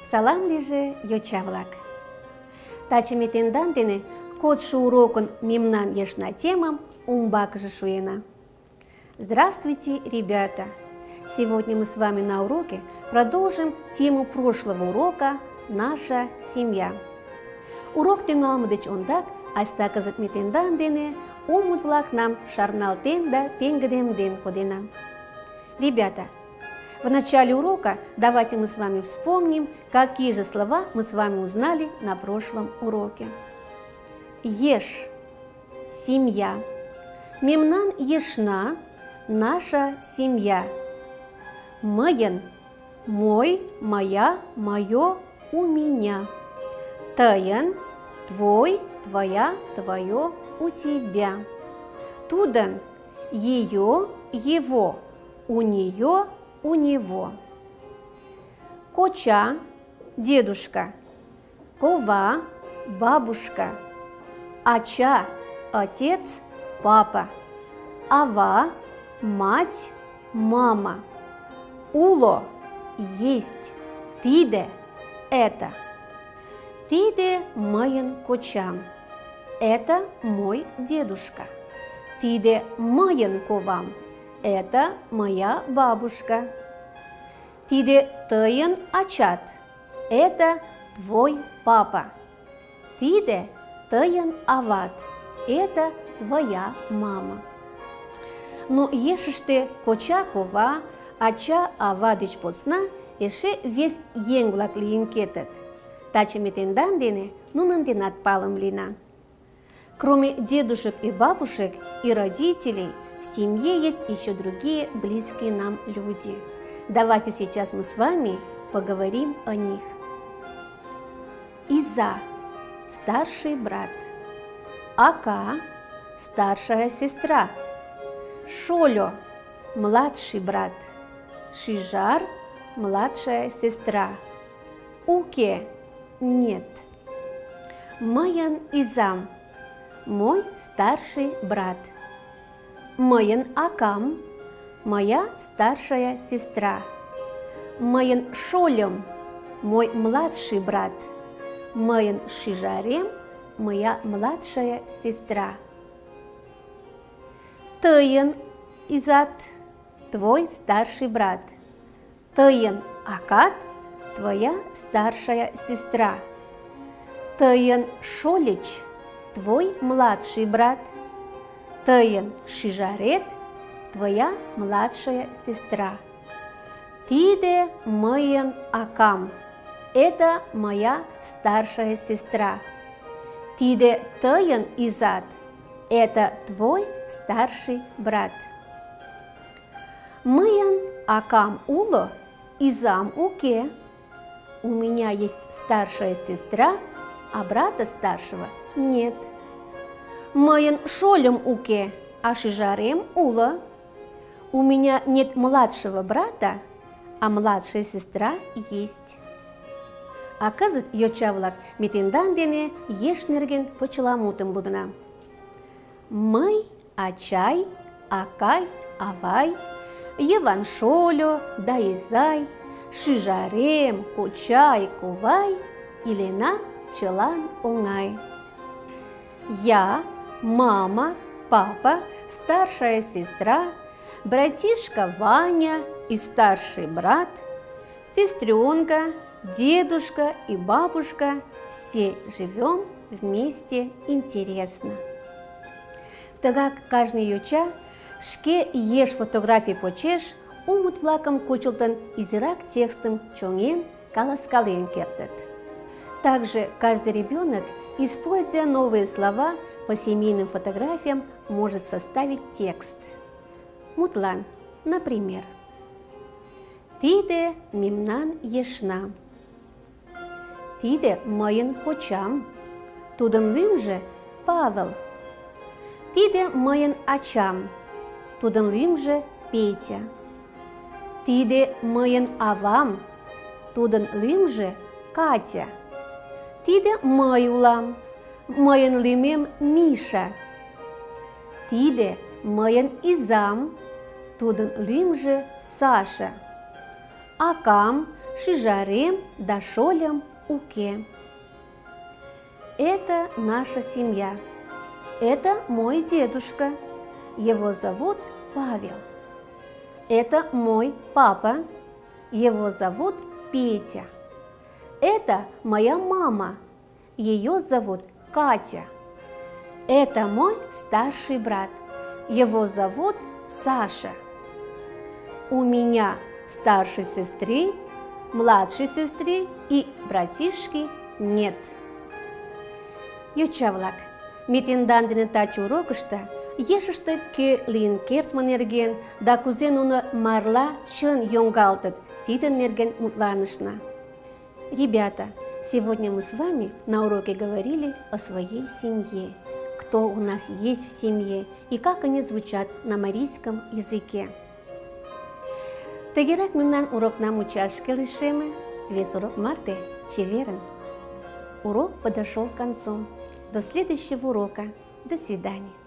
Салам лийже, йоча-влак! Таче ме тендан дене кодшо урокын мемнан ешна темам умбакыже шуена. Здравствуйте, ребята! Сегодня мы с вами на уроке продолжим тему прошлого урока «Наша семья». Урок тӱҥалме деч ондак айста кызыт ме тендан дене у мут-влакнам шарналтен да пеҥгыдемден кодена. Ребята, в начале урока давайте мы с вами вспомним, какие же слова мы с вами узнали на прошлом уроке. Еш – семья. Мемнан ешна – наша семья. Мыйын – мой, моя, мое, у меня. Тыйын – твой, твоя, твое, у тебя. Тудын – ее, его, у нее, у него. Коча – дедушка. Кова – бабушка. Ача – отец, папа. Ава – мать, мама. Уло – есть. Тиде – это. Тиде мыйын кочам. Это мой дедушка. Тиде мыйын ковам. Это моя бабушка. Тиде тыйын ачат. Это твой папа. Тиде тыйын ават. Это твоя мама. Но ешыште коча, кова, ача, ава деч посна эше вес еҥ-влак лийын кетыт. Таче ме тендан дене нунын денат палым лийына. Кроме дедушек и бабушек и родителей, в семье есть еще другие близкие нам люди. Давайте сейчас мы с вами поговорим о них. Иза – старший брат. Ака – старшая сестра. Шолё – младший брат. Шижар – младшая сестра. Уке – нет. Мыйын изам – мой старший брат. Мыйын акам – моя старшая сестра. Мыйын шольым – мой младший брат. Мыйын шижарем – моя младшая сестра. Тыйын изат – твой старший брат. Тыйын акат – твоя старшая сестра. Тыйын шолич – твой младший брат. Тыйын шижарет – твоя младшая сестра. Тиде мыйын акам. Это моя старшая сестра. Тиде тыйын изат. Это твой старший брат. Мыйын акам уло, изам уке. У меня есть старшая сестра, а брата старшего нет. Мыйын шольым уке, а шижарем уло. У меня нет младшего брата, а младшая сестра есть. А кызыт, йоча-влак, ме тендан дене еш нерген почеламутым лудына. Мый, ачай, акай, авай, Йыван шольо да изай, шижарем, кочай, ковай, илена чылан оҥай. Я, мама, папа, старшая сестра, братишка Ваня и старший брат, сестренка, дедушка и бабушка – все живем вместе интересно. Тыгак кажне йоча шке еш фотографий почеш у мут-влакым кучылтын изирак текстым чоҥен, каласкален кертыт. Также каждый ребенок, используя новые слова по семейным фотографиям, может составить текст. Мутлан, например, Тиде мемнан ешна. Тиде мыйын кочам. Тудын лӱмжӧ Павел. Тиде мыйын ачам. Тудын лӱмжӧ Петя. Тиде мыйын авам. Тудын лӱмжӧ Катя. Тиде мый улам. Мыйын лӱмем Миша. Тиде мыйын изам. Тудын лӱмжӧ Саша. Акам, шижарем да шолям уке. Это наша семья. Это мой дедушка. Его зовут Павел. Это мой папа. Его зовут Петя. Это моя мама. Ее зовут Катя. Это мой старший брат. Его зовут Саша. У меня старшей сестры, младшей сестры и братишки нет. Йоча-влак, ме тендан дене таче урокышто ешыште кӧ лийын кертме нерген да кузе нуно марла чын йоҥгалтыт, тидын нерген мутланышна. Ребята, сегодня мы с вами на уроке говорили о своей семье, кто у нас есть в семье и как они звучат на марийском языке. Тыгерак мемнан урокна мучашке лишеме, весь урок марте чеверын. Урок подошел к концу. До следующего урока. До свидания.